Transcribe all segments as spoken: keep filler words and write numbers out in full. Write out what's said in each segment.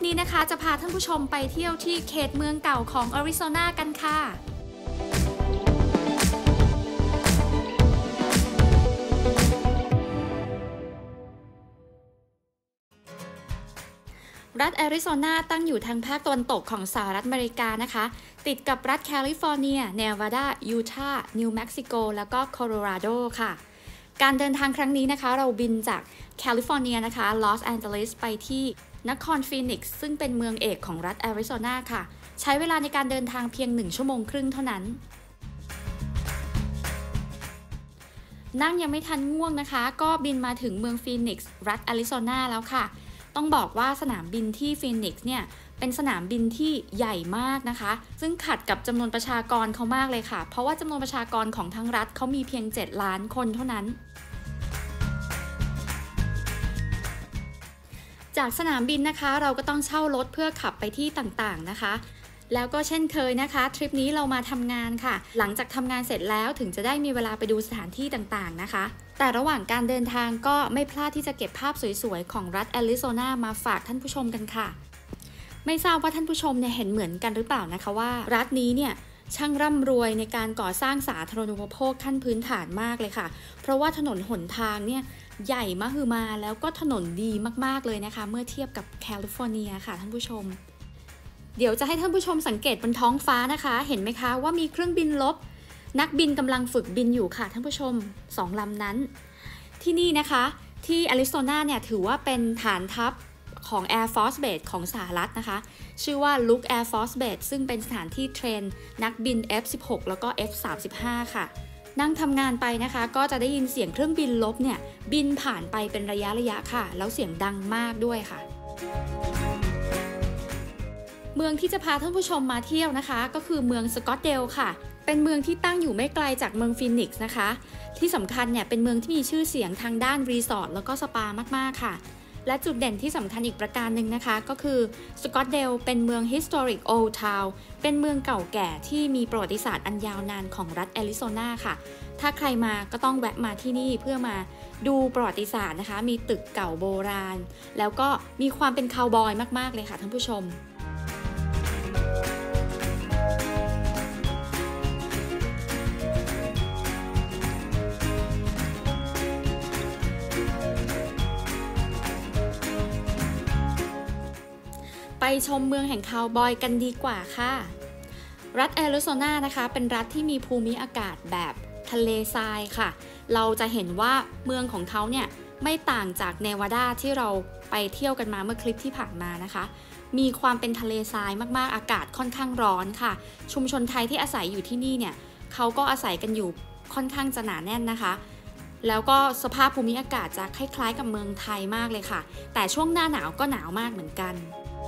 นี้นะคะจะพาท่านผู้ชมไปเที่ยวที่เขตเมืองเก่าของแอริโซนากันค่ะรัฐแอริโซนาตั้งอยู่ทางภาคตะวันตกของสหรัฐอเมริกานะคะติดกับรัฐแคลิฟอร์เนียเนวาดายูทาห์นิวเม็กซิโกแล้วก็โคโลราโดค่ะการเดินทางครั้งนี้นะคะเราบินจากแคลิฟอร์เนียนะคะลอสแอนเจลิสไปที่นครฟีนิกซ์ซึ่งเป็นเมืองเอกของรัฐแอริโซนาค่ะใช้เวลาในการเดินทางเพียงหนึ่งชั่วโมงครึ่งเท่านั้นนั่งยังไม่ทันง่วงนะคะก็บินมาถึงเมืองฟีนิกซ์รัฐแอริโซนาแล้วค่ะต้องบอกว่าสนามบินที่ฟีนิกซ์เนี่ยเป็นสนามบินที่ใหญ่มากนะคะซึ่งขัดกับจำนวนประชากรเขามากเลยค่ะเพราะว่าจำนวนประชากรของทั้งรัฐเขามีเพียงเจ็ดล้านคนเท่านั้นจากสนามบินนะคะเราก็ต้องเช่ารถเพื่อขับไปที่ต่างๆนะคะแล้วก็เช่นเคยนะคะทริปนี้เรามาทำงานค่ะหลังจากทำงานเสร็จแล้วถึงจะได้มีเวลาไปดูสถานที่ต่างๆนะคะแต่ระหว่างการเดินทางก็ไม่พลาดที่จะเก็บภาพสวยๆของรัฐแอริโซนามาฝากท่านผู้ชมกันค่ะไม่ทราบว่าท่านผู้ชมเนี่ยเห็นเหมือนกันหรือเปล่านะคะว่ารัฐนี้เนี่ยช่างร่ำรวยในการก่อสร้างสาธารณูปโภคขั้นพื้นฐานมากเลยค่ะเพราะว่าถนนหนทางเนี่ยใหญ่มหึมาแล้วก็ถนนดีมากๆเลยนะคะเมื่อเทียบกับแคลิฟอร์เนียค่ะท่านผู้ชมเดี๋ยวจะให้ท่านผู้ชมสังเกตบนท้องฟ้านะคะเห็นไหมคะว่ามีเครื่องบินรบนักบินกำลังฝึกบินอยู่ค่ะท่านผู้ชมสองลำนั้นที่นี่นะคะที่แอริโซนาเนี่ยถือว่าเป็นฐานทัพของ Air Force Base ของสหรัฐนะคะชื่อว่า Luke Air Force Base ซึ่งเป็นสถานที่เทรนนักบิน เอฟ สิบหก แล้วก็ เอฟ สามสิบห้า ค่ะนั่งทำงานไปนะคะก็จะได้ยินเสียงเครื่องบินรบเนี่ยบินผ่านไปเป็นระยะระยะค่ะแล้วเสียงดังมากด้วยค่ะเมืองที่จะพาท่านผู้ชมมาเที่ยวนะคะก็คือเมืองสกอตเดลค่ะเป็นเมืองที่ตั้งอยู่ไม่ไกลจากเมืองฟีนิกซ์นะคะที่สำคัญเนี่ยเป็นเมืองที่มีชื่อเสียงทางด้านรีสอร์ทแล้วก็สปามากๆค่ะและจุดเด่นที่สำคัญอีกประการหนึ่งนะคะก็คือสกอตเดลเป็นเมือง Historic Old Town เป็นเมืองเก่าแก่ที่มีประวัติศาสตร์อันยาวนานของรัฐแอริโซนาค่ะถ้าใครมาก็ต้องแวะมาที่นี่เพื่อมาดูประวัติศาสตร์นะคะมีตึกเก่าโบราณแล้วก็มีความเป็นคาวบอยมากๆเลยค่ะท่านผู้ชมไปชมเมืองแห่งคาวบอยกันดีกว่าค่ะรัฐแอริโซนานะคะเป็นรัฐที่มีภูมิอากาศแบบทะเลทรายค่ะเราจะเห็นว่าเมืองของเขาเนี่ยไม่ต่างจากเนวาดาที่เราไปเที่ยวกันมาเมื่อคลิปที่ผ่านมานะคะมีความเป็นทะเลทรายมากๆอากาศค่อนข้างร้อนค่ะชุมชนไทยที่อาศัยอยู่ที่นี่เนี่ยเขาก็อาศัยกันอยู่ค่อนข้างจะหนาแน่นนะคะแล้วก็สภาพภูมิอากาศจะคล้ายๆกับเมืองไทยมากเลยค่ะแต่ช่วงหน้าหนาวก็หนาวมากเหมือนกัน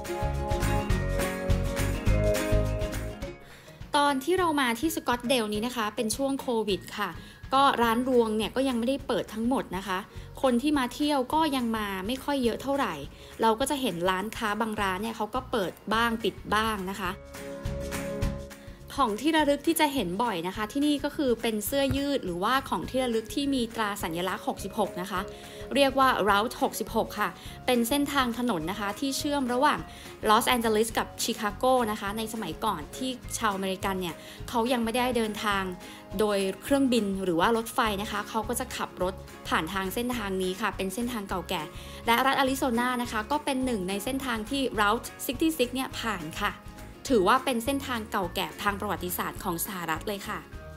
ตอนที่เรามาที่สกอตเดลนี้นะคะเป็นช่วงโควิดค่ะก็ร้านรวงเนี่ยก็ยังไม่ได้เปิดทั้งหมดนะคะคนที่มาเที่ยวก็ยังมาไม่ค่อยเยอะเท่าไหร่เราก็จะเห็นร้านค้าบางร้านเนี่ยเขาก็เปิดบ้างปิดบ้างนะคะของที่ระลึกที่จะเห็นบ่อยนะคะที่นี่ก็คือเป็นเสื้อยืดหรือว่าของที่ระลึกที่มีตราสัญลักษณ์หกสิบหกนะคะเรียกว่า Route หกสิบหกค่ะเป็นเส้นทางถนนนะคะที่เชื่อมระหว่างลอสแอนเจลิสกับชิคาโกนะคะในสมัยก่อนที่ชาวอเมริกันเนี่ยเขายังไม่ได้เดินทางโดยเครื่องบินหรือว่ารถไฟนะคะเขาก็จะขับรถผ่านทางเส้นทางนี้ค่ะเป็นเส้นทางเก่าแก่และรัฐแอริโซนานะคะก็เป็นหนึ่งในเส้นทางที่ Route หกสิบหกเนี่ยผ่านค่ะถือว่าเป็นเส้นทางเก่าแก่ทางประวัติศาสตร์ของสหรัฐเลยค่ะ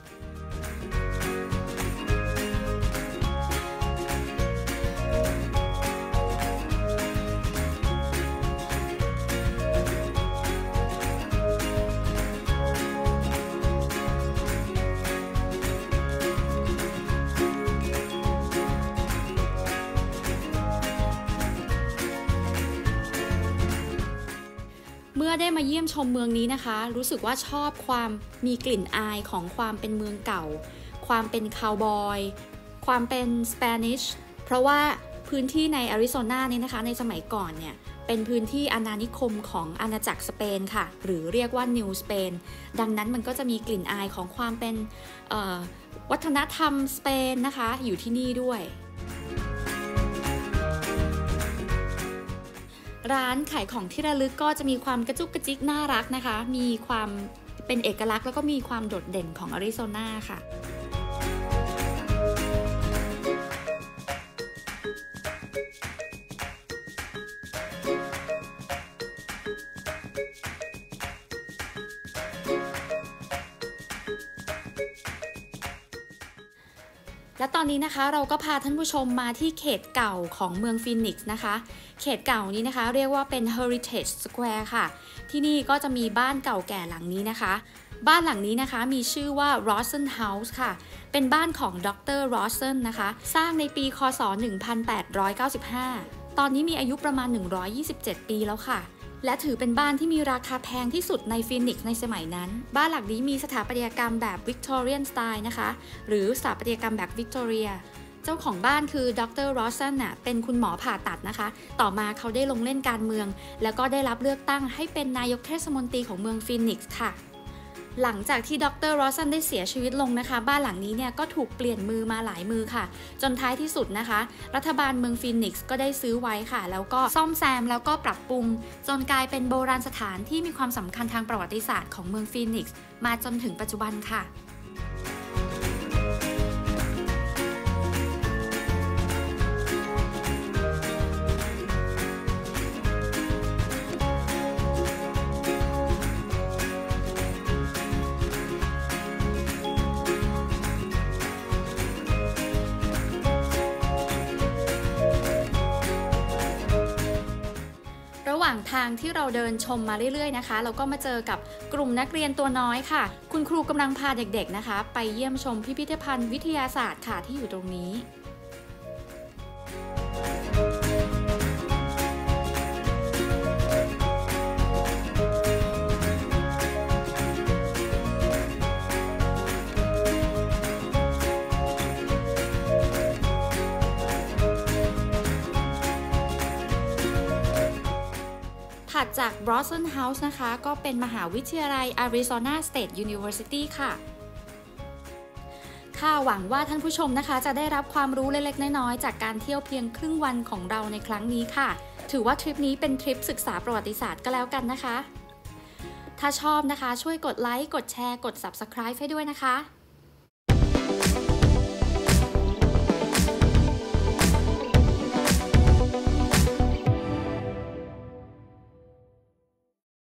เมื่อได้มาเยี่ยมชมเมืองนี้นะคะรู้สึกว่าชอบความมีกลิ่นอายของความเป็นเมืองเก่าความเป็นคาวบอยความเป็นสเปนิชเพราะว่าพื้นที่ในแอริโซนานี่นะคะในสมัยก่อนเนี่ยเป็นพื้นที่อาณานิคมของอาณาจักรสเปนค่ะหรือเรียกว่านิวสเปนดังนั้นมันก็จะมีกลิ่นอายของความเป็นวัฒนธรรมสเปนนะคะอยู่ที่นี่ด้วยร้านขายของที่ระลึกก็จะมีความกระจุกกระจิกน่ารักนะคะมีความเป็นเอกลักษณ์แล้วก็มีความโดดเด่นของอาริโซนาค่ะและตอนนี้นะคะเราก็พาท่านผู้ชมมาที่เขตเก่าของเมืองฟีนิกซ์นะคะเขตเก่านี้นะคะเรียกว่าเป็น Heritage Square ค่ะที่นี่ก็จะมีบ้านเก่าแก่หลังนี้นะคะบ้านหลังนี้นะคะมีชื่อว่า Rawson House ค่ะเป็นบ้านของดร Rawson นะคะสร้างในปีค.ศ. หนึ่งพันแปดร้อยเก้าสิบห้าตอนนี้มีอายุประมาณหนึ่งร้อยยี่สิบเจ็ดปีแล้วค่ะและถือเป็นบ้านที่มีราคาแพงที่สุดในฟีนิกซ์ในสมัยนั้นบ้านหลังนี้มีสถาปัตยกรรมแบบวิกตอเรียนสไตล์นะคะหรือสถาปัตยกรรมแบบวิกตอเรียเจ้าของบ้านคือดร Rawson น่ะเป็นคุณหมอผ่าตัดนะคะต่อมาเขาได้ลงเล่นการเมืองแล้วก็ได้รับเลือกตั้งให้เป็นนายกเทศมนตรีของเมืองฟีนิกซ์ค่ะหลังจากที่ดร Rawson ได้เสียชีวิตลงนะคะบ้านหลังนี้เนี่ยก็ถูกเปลี่ยนมือมาหลายมือค่ะจนท้ายที่สุดนะคะรัฐบาลเมืองฟีนิกซ์ก็ได้ซื้อไว้ค่ะแล้วก็ซ่อมแซมแล้วก็ปรับปรุงจนกลายเป็นโบราณสถานที่มีความสำคัญทางประวัติศาสตร์ของเมืองฟีนิกซ์มาจนถึงปัจจุบันค่ะระหว่างทางที่เราเดินชมมาเรื่อยๆนะคะเราก็มาเจอกับกลุ่มนักเรียนตัวน้อยค่ะคุณครูกำลังพาเด็กๆนะคะไปเยี่ยมชมพิพิธภัณฑ์วิทยาศาสตร์ค่ะที่อยู่ตรงนี้ถัดจาก Rawson House นะคะก็เป็นมหาวิทยาลัย Arizona State University ค่ะค่ะหวังว่าท่านผู้ชมนะคะจะได้รับความรู้เล็กๆน้อยๆจากการเที่ยวเพียงครึ่งวันของเราในครั้งนี้ค่ะถือว่าทริปนี้เป็นทริปศึกษาประวัติศาสตร์ก็แล้วกันนะคะถ้าชอบนะคะช่วยกดไลค์กดแชร์กด Subscribe ให้ด้วยนะคะ